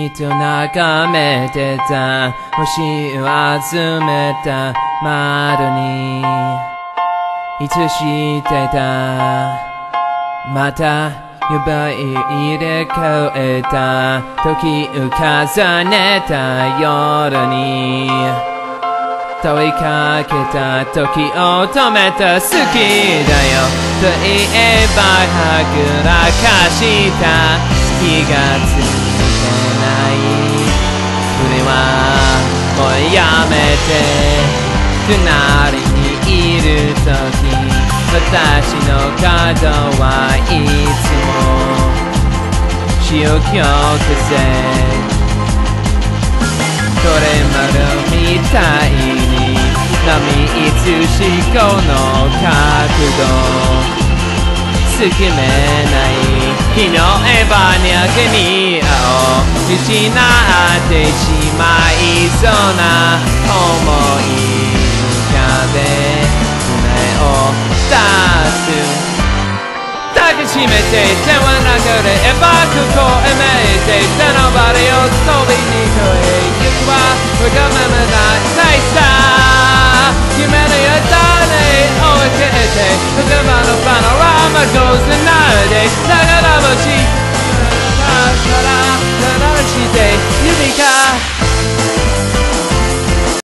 と眺めてた星を集めた窓にいつしてたまた呼ば入れ替えた時を重ねた夜に問いかけた時を止めた好きだよと言えばはぐらかした気がついてない俺はもうやめて隣にいる時私の角はいつも潮気を消せこれまでみたいに波いつしこの角度つけめない日のエヴァに明けに青失ってしまいそうな思い浮かべ胸を出す抱きしめて手は流れエヴァここへめいて背のバレを飛びに越えゆくはわがままな大さ夢のよ種を追いかけて言葉のパノラマ上手なるでだからもし